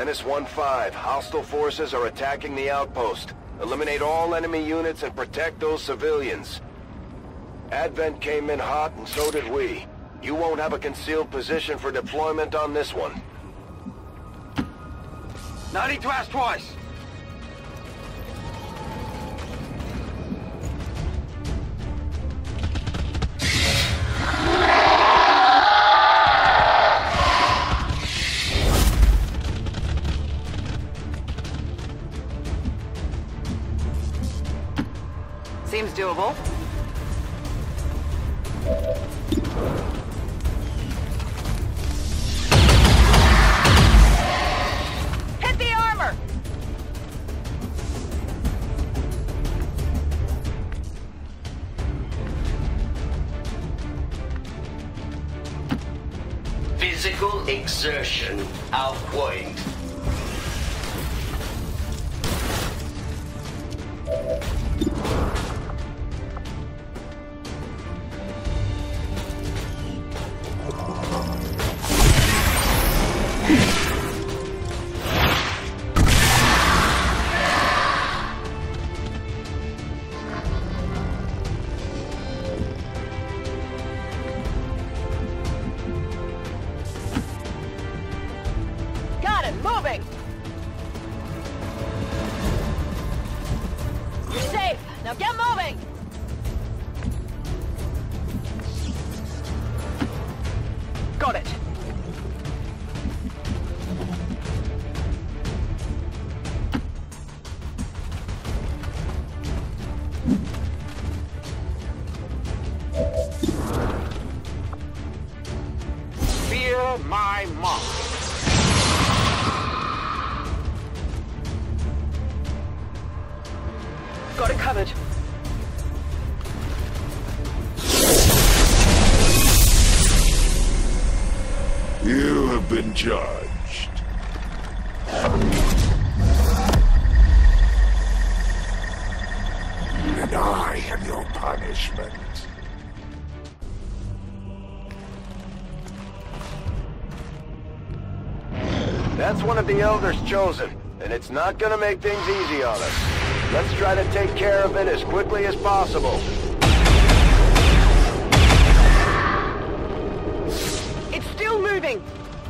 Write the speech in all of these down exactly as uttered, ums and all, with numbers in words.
Menace one five, hostile forces are attacking the outpost. Eliminate all enemy units and protect those civilians. Advent came in hot and so did we. You won't have a concealed position for deployment on this one. No need to ask twice. Seems doable. Hit the armor! Physical exertion auf point. Got it, moving! You're safe, now get moving! Got it. Fear my mark. Got it covered. You have been judged. And I am your punishment. That's one of the Elders chosen, and it's not gonna make things easy on us. Let's try to take care of it as quickly as possible. It's still moving!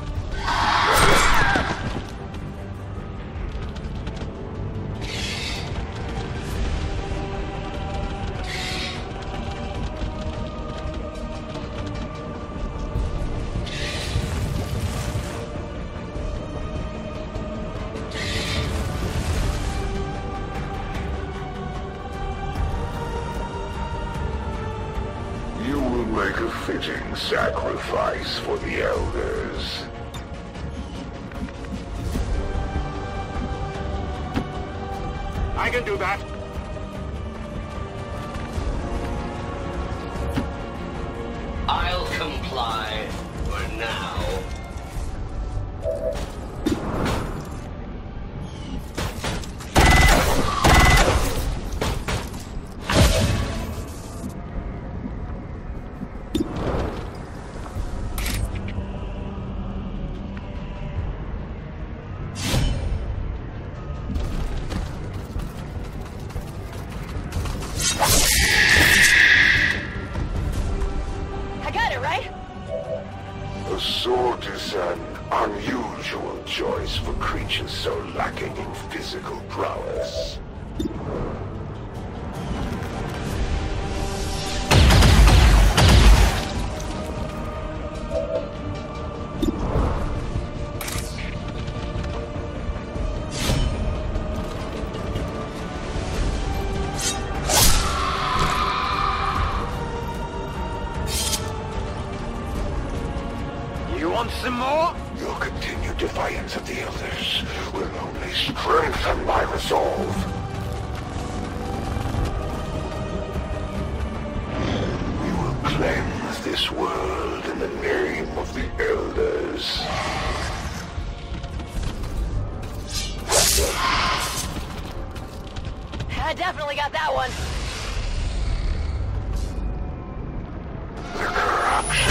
You will make a fitting sacrifice for the Elders. I can do that. I'll comply for now. I got it, right? A sword is an unusual choice for creatures so lacking in physical prowess. You want some more? Your continued defiance of the Elders will only strengthen my resolve. We will cleanse this world in the name of the Elders. I definitely got that one. The corruption.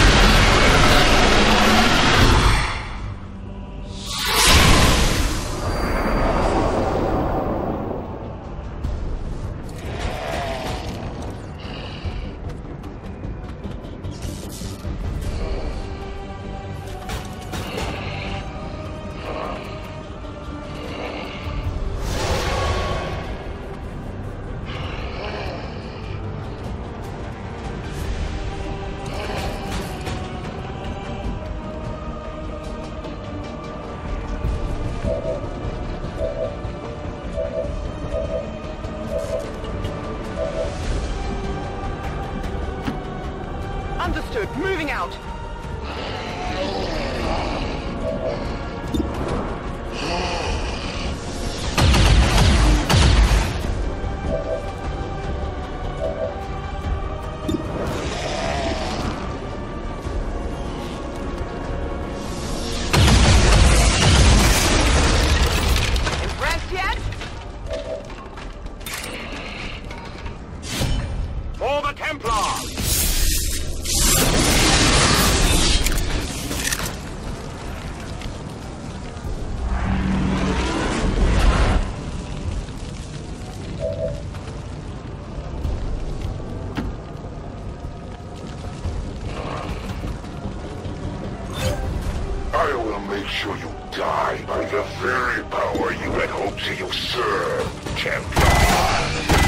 I will make sure you die by the very power you had hoped to usurp, Templar.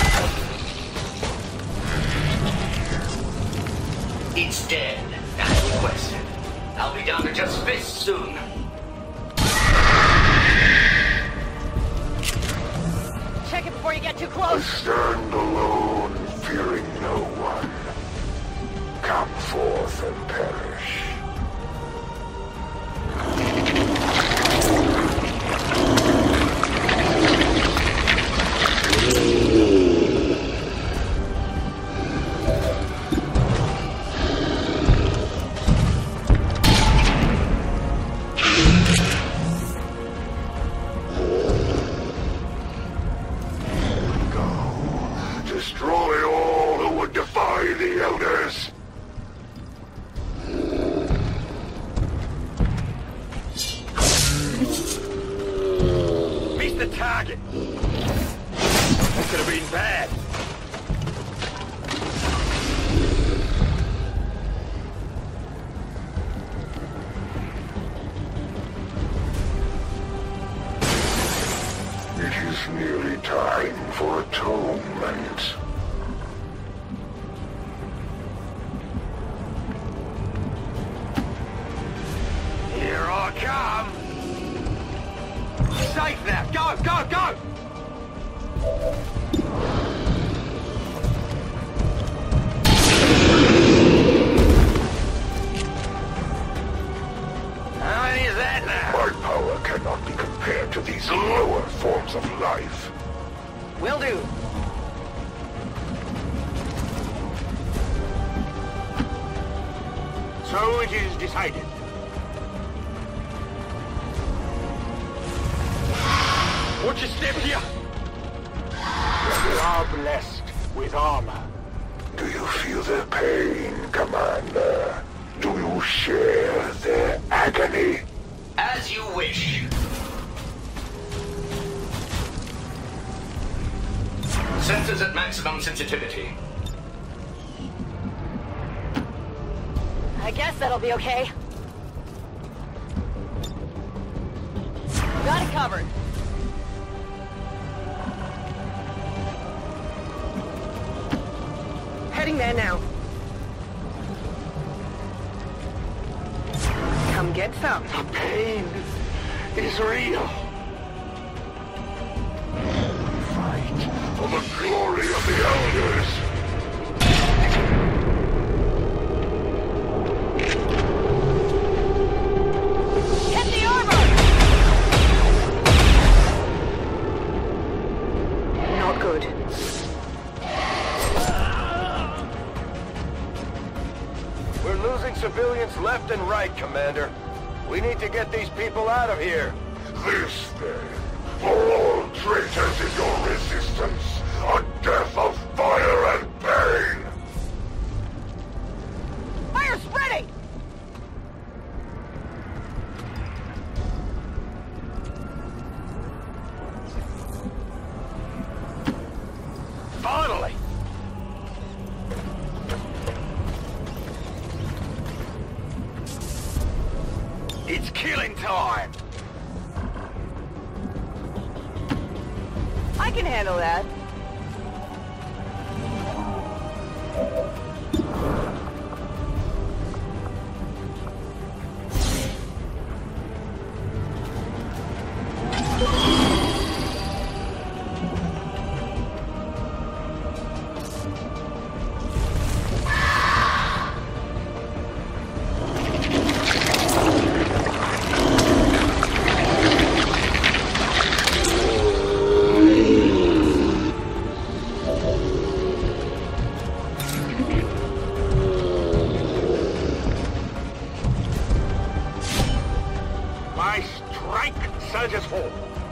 It's dead, as requested. I'll be down to just fists soon. Check it before you get too I close. stand alone, fearing no one. Come forth and perish. Destroy all who would defy the Elders! Missed the target. That could have been bad. It is nearly time for atonement. Here I come. Safe now. Go, go, go! How many is that now? My power cannot be compared to these lower forms of life. Will do. So it is decided. Watch your step here. We are blessed with armor. Do you feel their pain, Commander? Do you share their agony? As you wish. Sensors at maximum sensitivity. I guess that'll be okay. Got it covered. Heading there now. Come get some. The pain is real. Fight for the glory of the Elders! Hit the armor! Not good. We're losing civilians left and right, Commander. We need to get these people out of here. This, then, for all traitors in your resistance, a death of fire and pain! Fire spreading! Finally! It's killing time! I can handle that. My strike surges forth.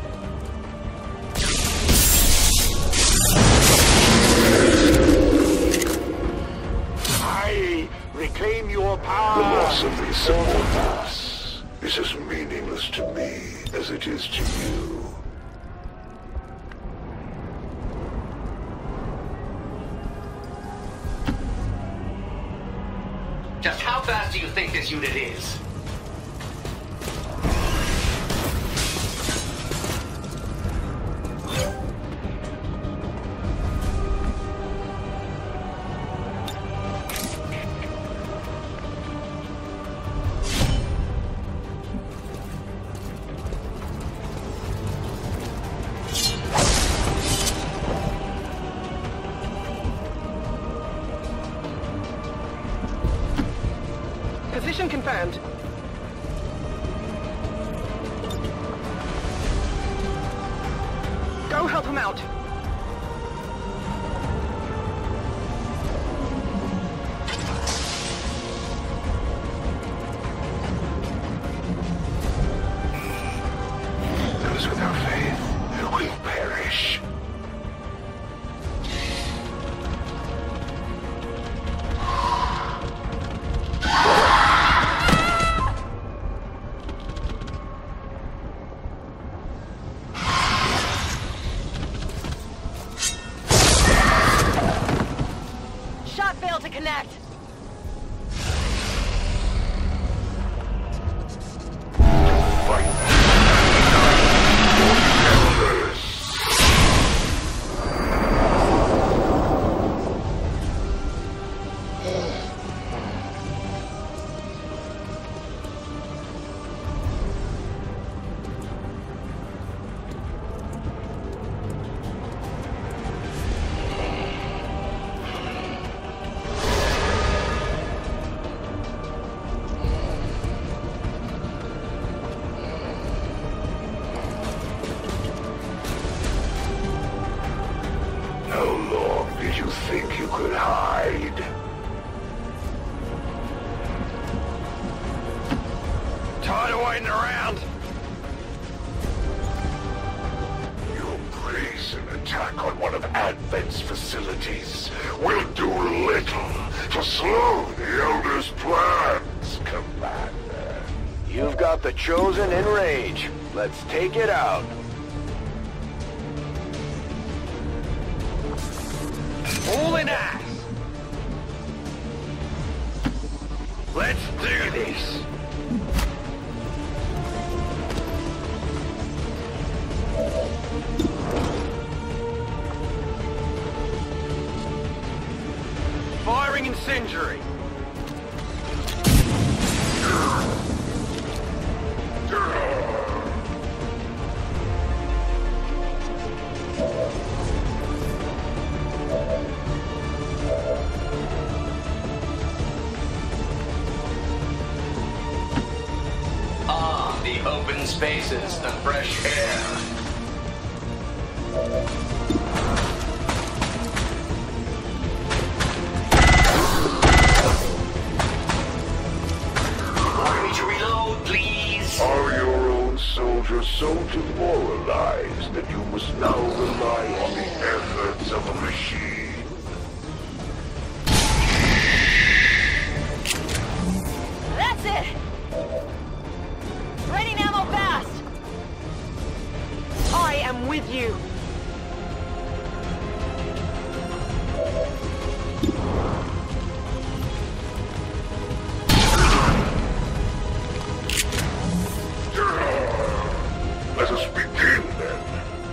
I reclaim your power. The loss of these subordinates is as meaningless to me as it is to you. Just how fast do you think this unit is? Mission confirmed. Go help him out. Those without faith will perish. Shot failed to connect. Fight. How long did you think you could hide? Tired of waiting around. Your brazen attack on one of Advent's facilities will do little to slow the Elder's plans, Commander. You've got the Chosen in rage. Let's take it out. All in ass. Let's do this. Firing incendiary. Ah, the open spaces, the fresh air. Want me to reload, please? Are your own soldiers so demoralized that you must now rely on the efforts of a machine? That's it! Raining ammo fast! I am with you. Let us begin then.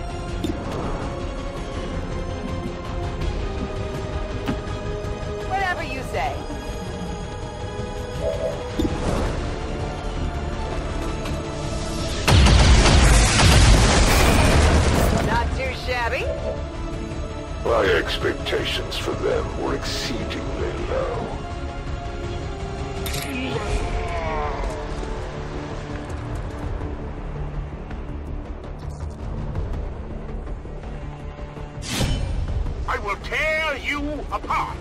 Whatever you say. Not too shabby. My expectations for them were exceedingly low. I will tear you apart.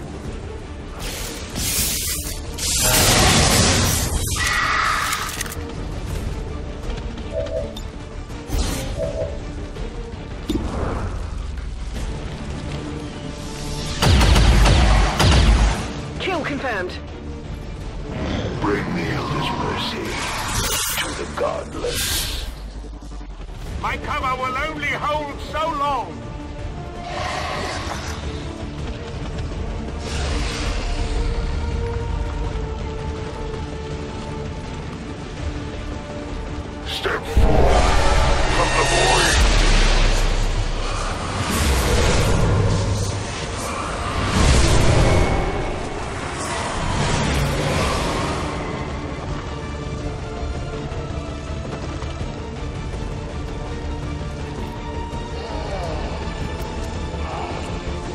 Kill confirmed. Bring the Elder's mercy to the godless. My cover will only hold so long. Step forth from the void.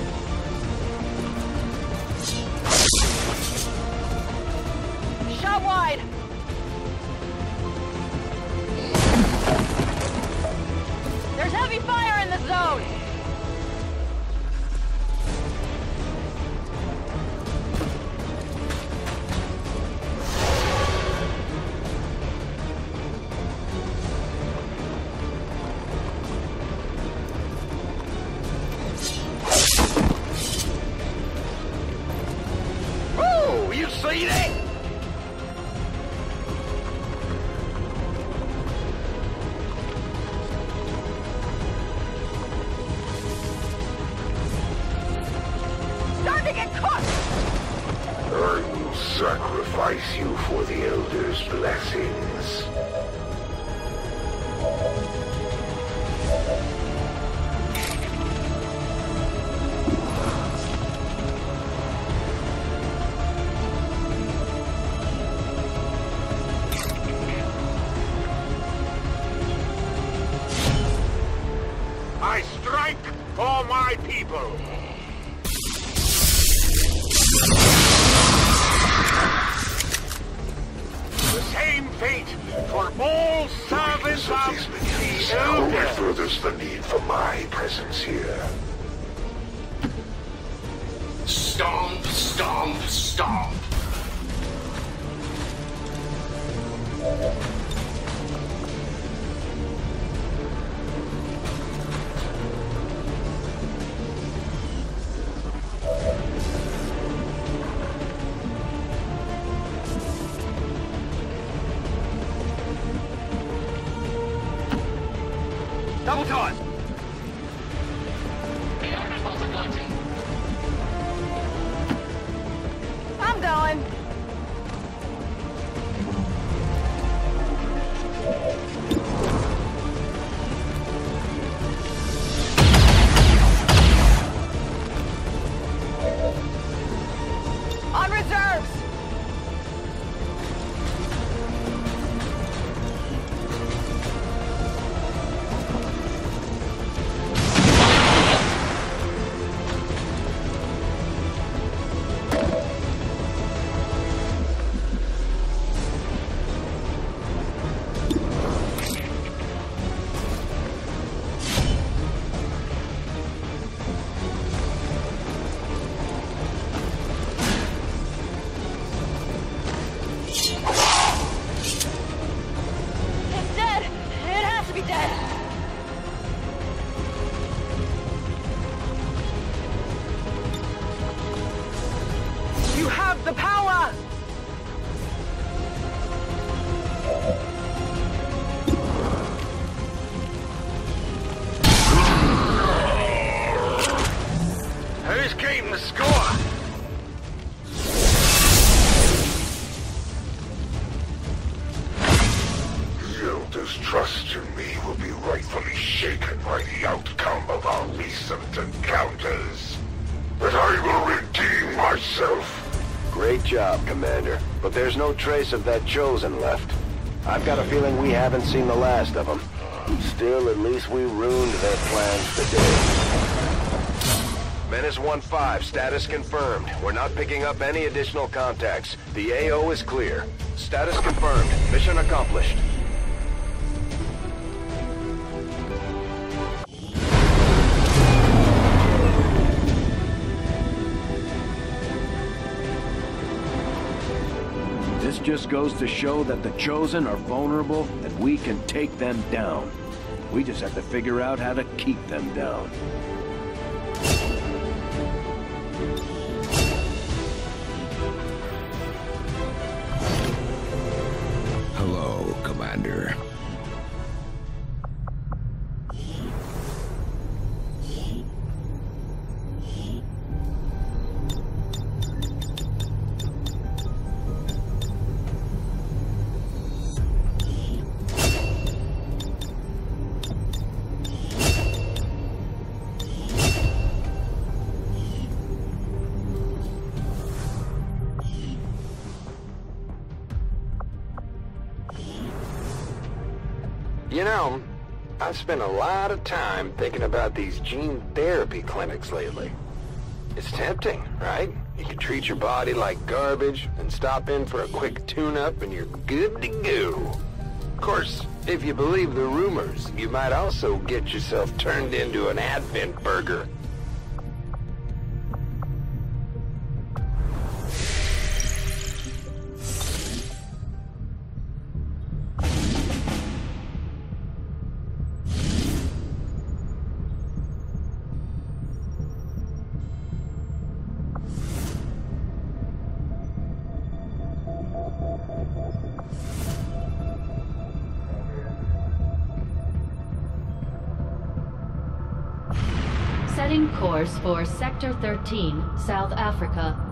Shot one! you for the Elder's blessings. I strike for my people. The same fate for all servants of These minions the only Elder. furthers the need for my presence here. Stomp, stomp, stomp. Double time. I'm going. On reserves. It's dead. It has to be dead. You have the power! Who's keeping the score? The Elder's trust in me will be rightfully shaken by the outcome of our recent encounters. But I will redeem myself. Great job, Commander. But there's no trace of that Chosen left. I've got a feeling we haven't seen the last of them. Still, at least we ruined their plans today. Menace one five, status confirmed. We're not picking up any additional contacts. The A O is clear. Status confirmed. Mission accomplished. This just goes to show that the Chosen are vulnerable and we can take them down. We just have to figure out how to keep them down. Hello, Commander. You know, I've spent a lot of time thinking about these gene therapy clinics lately. It's tempting, right? You can treat your body like garbage and stop in for a quick tune-up and you're good to go. Of course, if you believe the rumors, you might also get yourself turned into an Advent burger. Setting course for Sector thirteen, South Africa.